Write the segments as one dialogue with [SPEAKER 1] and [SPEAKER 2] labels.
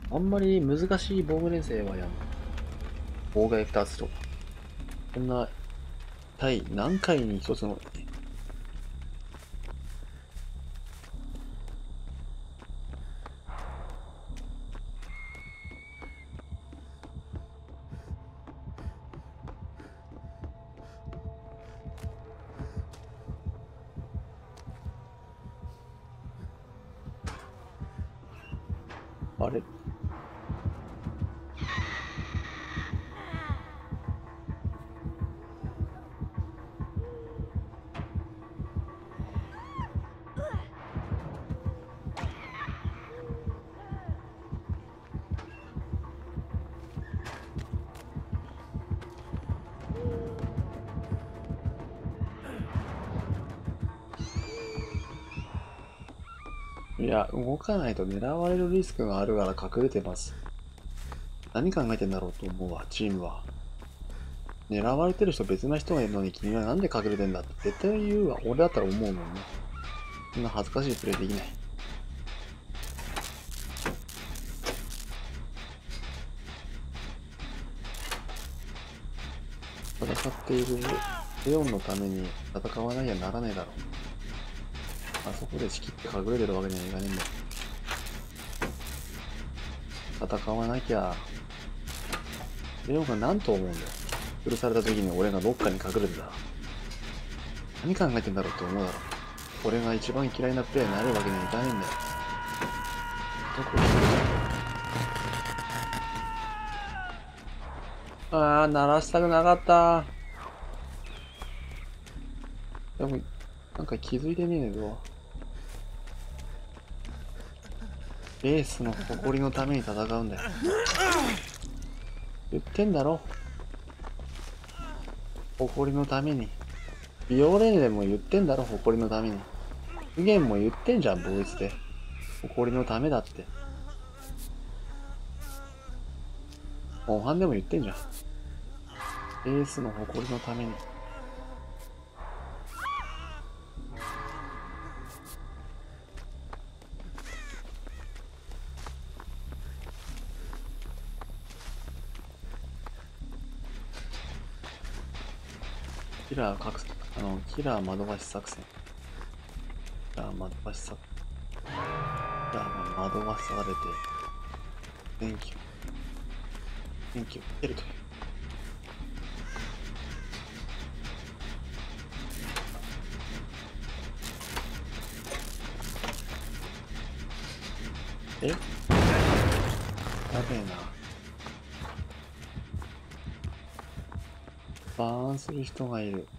[SPEAKER 1] あんまり難しい防具連成はやん。妨害2つとか。こんな、何回に1つの、あれいや、動かないと狙われるリスクがあるから隠れてます。何考えてんだろうと思うわ、チームは。狙われてる人別な人がいるのに君はなんで隠れてんだって絶対言うわ。俺だったら思うもんね。そんな恥ずかしいプレイできない。戦っているレオンのために戦わなきゃならないだろう。あそこで仕切って隠れてるわけにはいかねえんだよ。戦わなきゃ。レオンが何と思うんだよ。許された時に俺がどっかに隠れてたら。何考えてんだろうって思うだろう。俺が一番嫌いなプレイになるわけにはいかねえんだよ。どこ行くあ鳴らしたくなかった。でも、なんか気づいてねえぞ。エースの誇りのために戦うんだよ。言ってんだろ。誇りのために。ビオレーネでも言ってんだろ、誇りのために。無限も言ってんじゃん、ボイスで。誇りのためだって。モンハンでも言ってんじゃん。エースの誇りのために。キラー各、キラー窓橋作戦。キラー窓橋作戦。キラーが惑わされて、電気をつけるという。えやべえな。バーンする人がいる。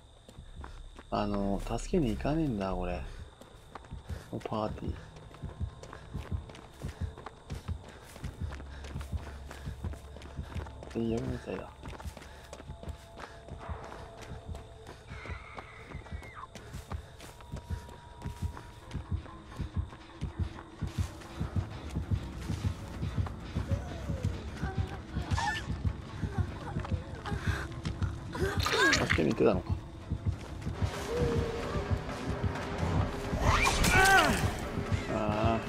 [SPEAKER 1] 助けに行かねえんだ、俺。パーティー。最悪みたいだ。助けに行ってたのか。ああ。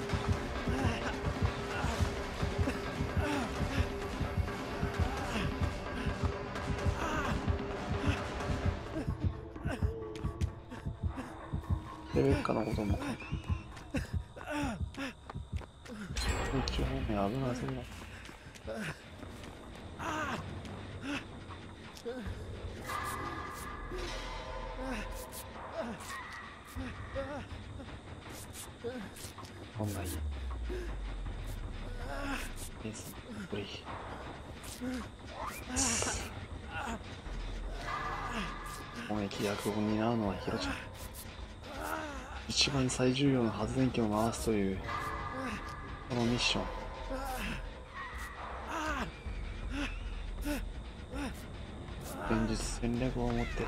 [SPEAKER 1] レベッカのことも。一方面危なそうだ。こんないい。エース、これいい。攻撃役を担うのはヒロちゃん。一番最重要な発電機を回すというこのミッション。戦術戦略を持って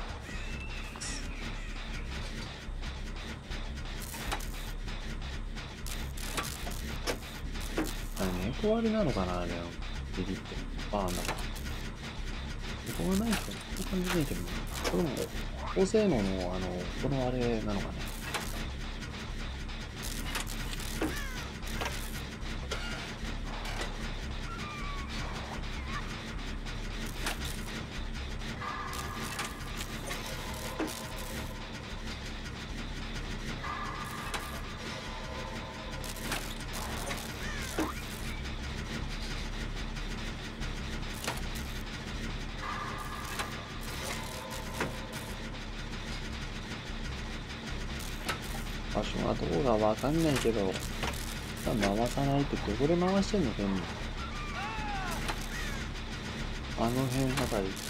[SPEAKER 1] あれ猫割りなのかな、あれビビってバーンだから猫がない人そう感じねえけどな。これも高性能のこのあれなのかね。 ションはどこかわかんないけど、回さないってどこで回してんの、剣に。あの辺あたり違うね。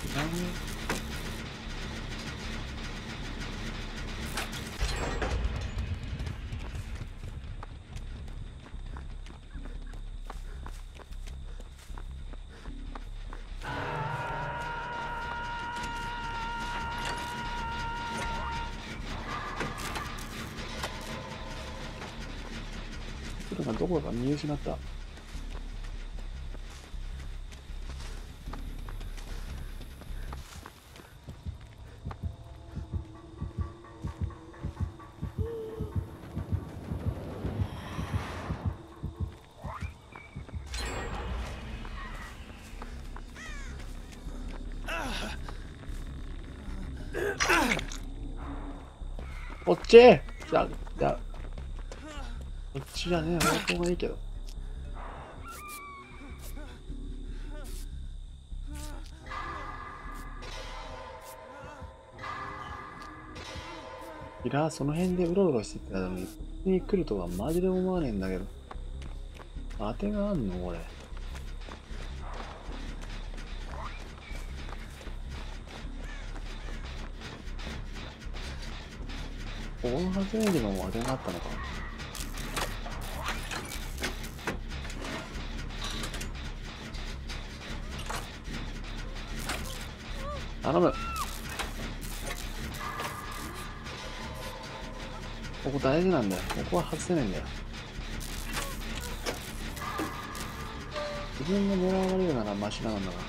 [SPEAKER 1] どこか見失った。こっちじゃ、こっちじゃねえ方向がいいけど。キラーその辺でうろうろしてたのに、ここに来るとはマジで思わねえんだけど。当てがあんのこれ。この発電機の当てがあったのか。頼む。ここ大事なんだよ。ここは外せないんだよ。自分が狙われるならマシなんだが。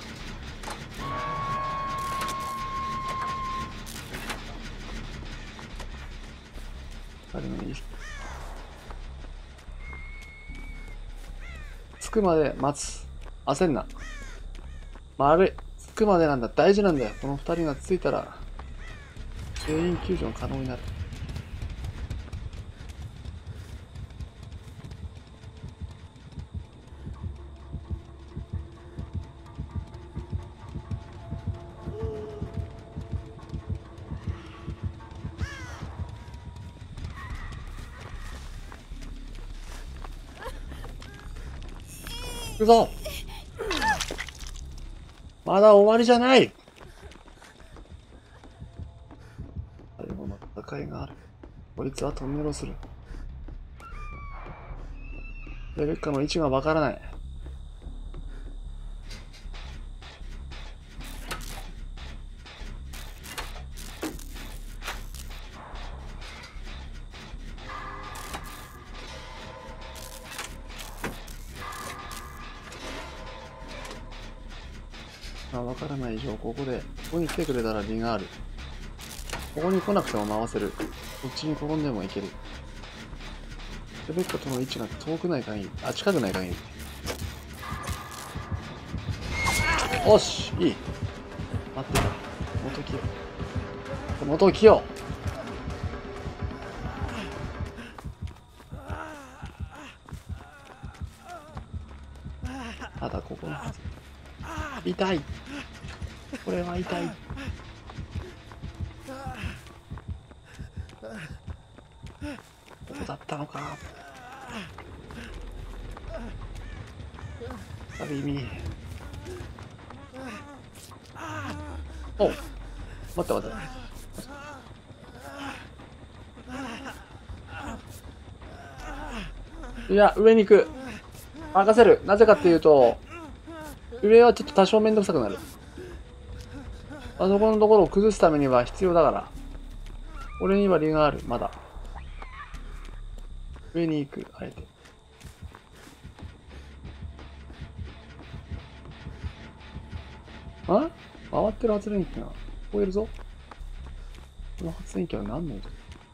[SPEAKER 1] 着くまで待つ。焦んな。丸い。着くまでなんだ。大事なんだよ。この二人が着いたら、全員救助が可能になる。行くぞ。まだ終わりじゃない。最後の戦いがある。こいつはトンネルをする。レベッカの位置がわからない。わからない以上、ここに来てくれたら利がある。ここに来なくても回せる。こっちに転んでもいける。レベッカとの位置が遠くない限り、近くない限り。おし、いい。待ってた。元木よ。元木よ。ただここのはず。痛い。これは痛い。ここだったのか。ある意味。お、待って待って。いや、上に行く。任せる。なぜかっていうと、上はちょっと多少めんどくさくなる。あそこのところを崩すためには必要だから。俺には利がある、まだ。上に行く、あえて。あ？回ってる発電機が聞こえるぞ。この発電機は何の音？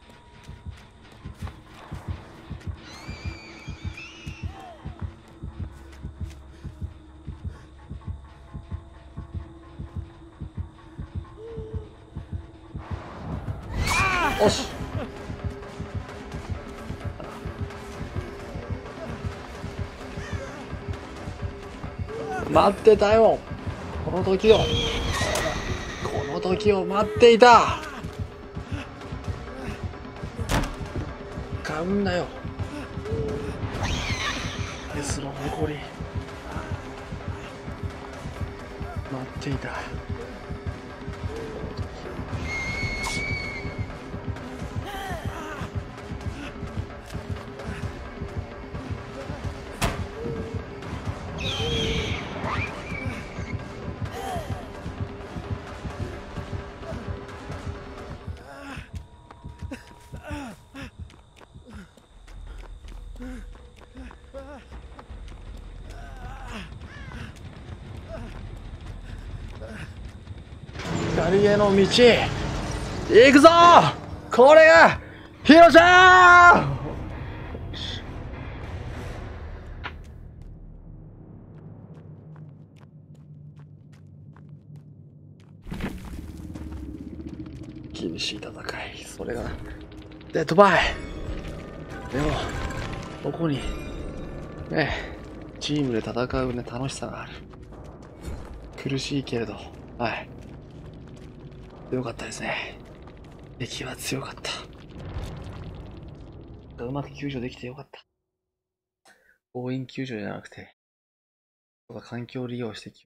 [SPEAKER 1] おし。待ってたよ。この時を。この時を待っていた。 ゃうんだよ。デスの誇り。待っていた。光への道、行くぞ。これがヒロちゃん。厳しい戦い、それがデッドバイ。でもここにね、チームで戦うね、楽しさがある。苦しいけれど、はい、強かったですね。敵は強かった。うまく救助できてよかった。強引救助じゃなくて、環境を利用して救